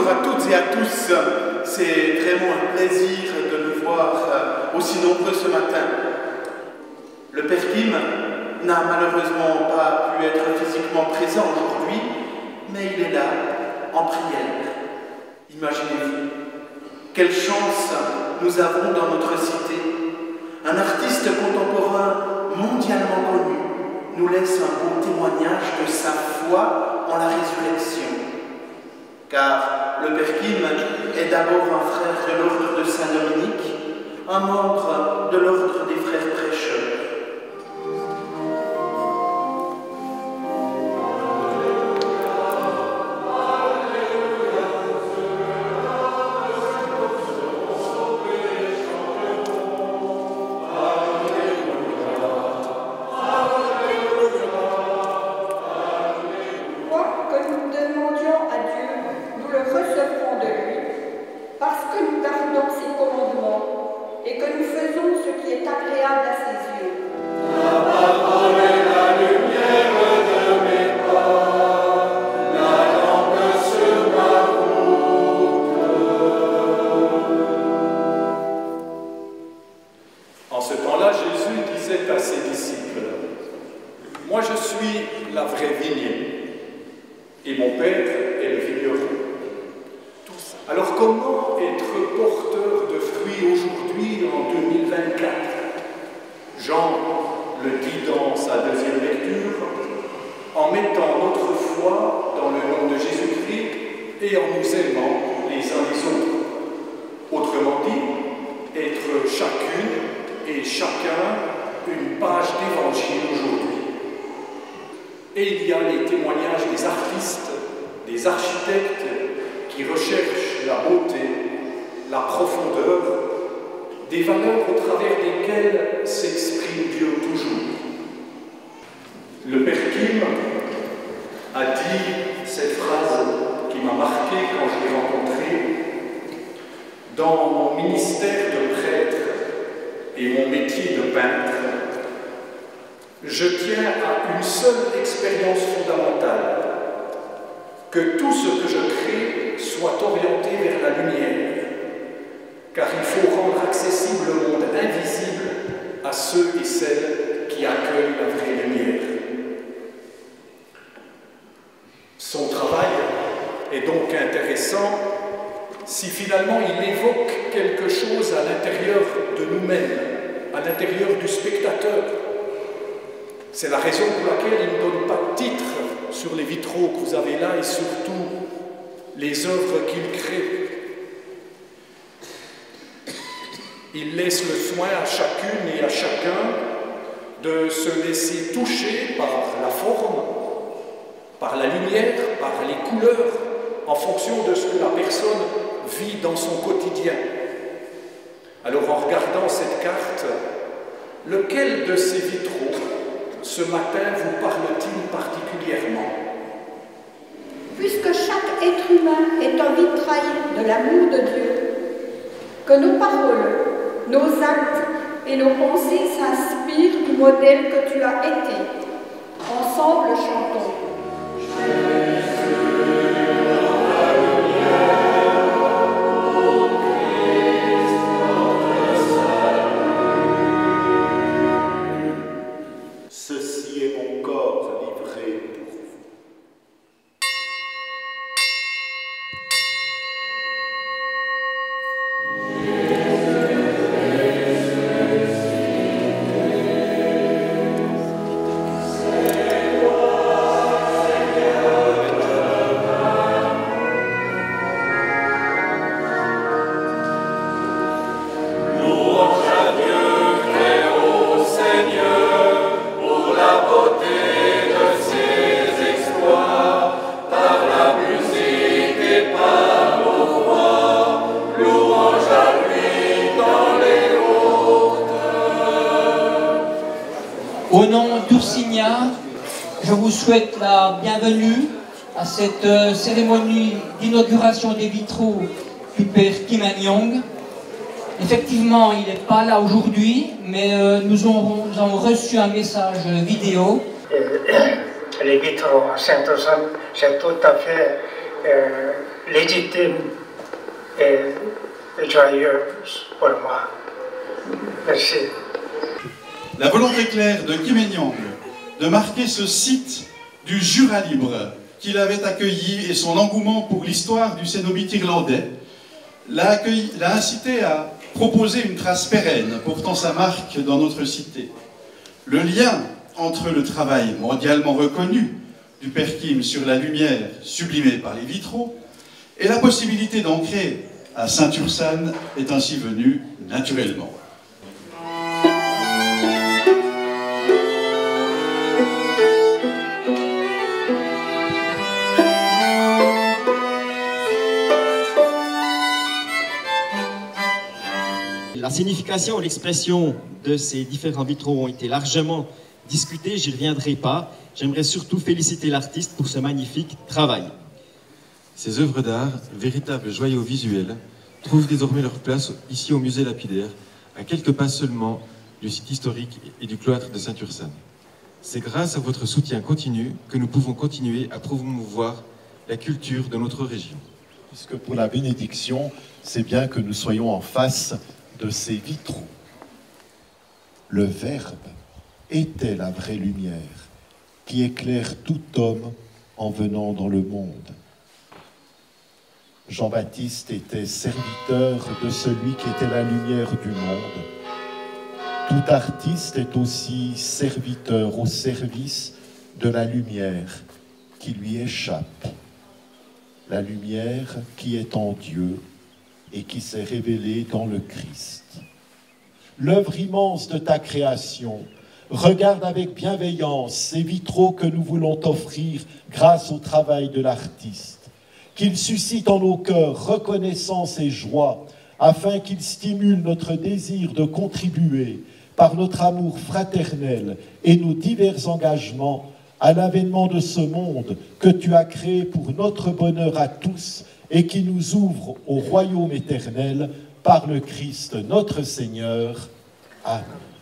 Bonjour à toutes et à tous, c'est vraiment un plaisir de nous voir aussi nombreux ce matin. Le Père Kim n'a malheureusement pas pu être physiquement présent aujourd'hui, mais il est là, en prière. Imaginez-vous, quelle chance nous avons dans notre cité. Un artiste contemporain mondialement connu nous laisse un beau témoignage de sa foi en la résurrection. Car le Père Kim est d'abord un frère de l'ordre de Saint-Dominique, un membre de l'ordre des frères prêcheurs. Moi je suis la vraie vigne, et mon Père est le vigneron. Alors comment être porteur de fruits aujourd'hui en 2024? Jean le dit dans sa deuxième lecture, en mettant notre foi dans le nom de Jésus-Christ et en nous aimant les uns les autres. Autrement dit, être chacune et chacun une page d'évangile aujourd'hui. Et il y a les témoignages des artistes, des architectes qui recherchent la beauté, la profondeur, des valeurs au travers desquelles s'exprime Dieu toujours. Le Père Kim a dit cette phrase qui m'a marqué quand je l'ai rencontré. Dans mon ministère de prêtre et mon métier de peintre, je tiens à une seule expérience fondamentale, que tout ce que je crée soit orienté vers la lumière, car il faut rendre accessible le monde invisible à ceux et celles qui accueillent la vraie lumière. Son travail est donc intéressant si finalement il évoque quelque chose à l'intérieur de nous-mêmes, à l'intérieur du spectateur. C'est la raison pour laquelle il ne donne pas de titre sur les vitraux que vous avez là et surtout les œuvres qu'il crée. Il laisse le soin à chacune et à chacun de se laisser toucher par la forme, par la lumière, par les couleurs, en fonction de ce que la personne vit dans son quotidien. Alors en regardant cette carte, lequel de ces vitraux ce matin vous parle-t-il particulièrement? Puisque chaque être humain est un vitrail de l'amour de Dieu, que nos paroles, nos actes et nos pensées s'inspirent du modèle que tu as été. Ensemble, chantons. Au nom d'Ursigna, je vous souhaite la bienvenue à cette cérémonie d'inauguration des vitraux du Père Kim Il-sung. Effectivement, il n'est pas là aujourd'hui, mais nous avons reçu un message vidéo. Les vitraux à Saint-Ossam, c'est tout à fait légitime et joyeuse pour moi. Merci. La volonté claire de Kim Il-Nyong de marquer ce site du Jura libre qu'il avait accueilli et son engouement pour l'histoire du cénobite irlandais l'a incité à proposer une trace pérenne portant sa marque dans notre cité. Le lien entre le travail mondialement reconnu du père Kim sur la lumière sublimée par les vitraux et la possibilité d'ancrer à Saint-Ursanne est ainsi venue naturellement. La signification et l'expression de ces différents vitraux ont été largement discutées, j'y reviendrai pas. J'aimerais surtout féliciter l'artiste pour ce magnifique travail. Ces œuvres d'art, véritables joyaux visuels, trouvent désormais leur place ici au musée lapidaire, à quelques pas seulement du site historique et du cloître de Saint-Ursanne. C'est grâce à votre soutien continu que nous pouvons continuer à promouvoir la culture de notre région. Puisque pour la bénédiction, c'est bien que nous soyons en face de ces vitraux. Le Verbe était la vraie lumière qui éclaire tout homme en venant dans le monde. Jean-Baptiste était serviteur de celui qui était la lumière du monde. Tout artiste est aussi serviteur au service de la lumière qui lui échappe. La lumière qui est en Dieu et qui s'est révélée dans le Christ. L'œuvre immense de ta création, regarde avec bienveillance ces vitraux que nous voulons t'offrir grâce au travail de l'artiste. Qu'ils suscitent en nos cœurs reconnaissance et joie, afin qu'ils stimulent notre désir de contribuer, par notre amour fraternel et nos divers engagements, à l'avènement de ce monde que tu as créé pour notre bonheur à tous et qui nous ouvre au royaume éternel par le Christ notre Seigneur. Amen.